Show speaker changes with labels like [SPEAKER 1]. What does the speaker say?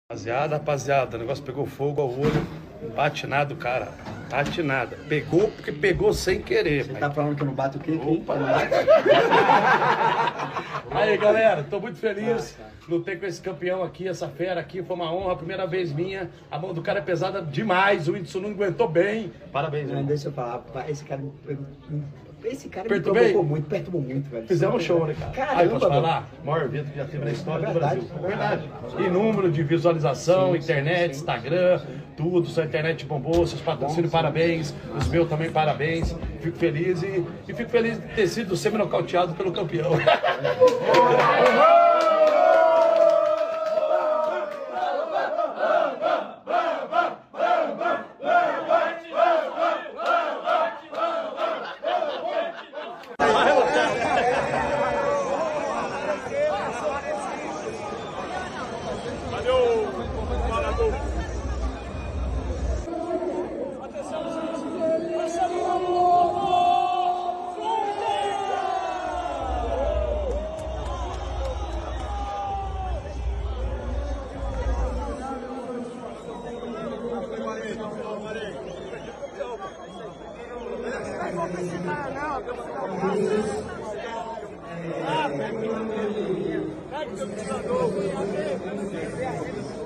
[SPEAKER 1] Rapaziada, o negócio pegou fogo ao olho, patinado, cara, patinada. Pegou porque pegou sem querer.
[SPEAKER 2] Você tá falando que eu não bato o quê?
[SPEAKER 1] Opa. Aí, galera, tô muito feliz. Lutei com esse campeão aqui, essa fera aqui, foi uma honra, primeira vez minha. A mão do cara é pesada demais, o Whindersson não aguentou bem. Parabéns,
[SPEAKER 2] não,
[SPEAKER 1] irmão.
[SPEAKER 2] deixa eu falar, esse cara me
[SPEAKER 1] perturbei?
[SPEAKER 2] provocou muito, perturbou muito, velho.
[SPEAKER 1] Fizemos um show, né, cara?
[SPEAKER 2] Caramba,
[SPEAKER 1] Aí, posso falar? O maior evento que já teve na história do Brasil. Verdade. E número de visualização, sim, internet, sim, Instagram, tudo. Sua internet bombou, seus patrocínios, parabéns. Os meus também, parabéns. Fico feliz e fico feliz de ter sido semi-nocauteado pelo campeão.
[SPEAKER 3] Ah,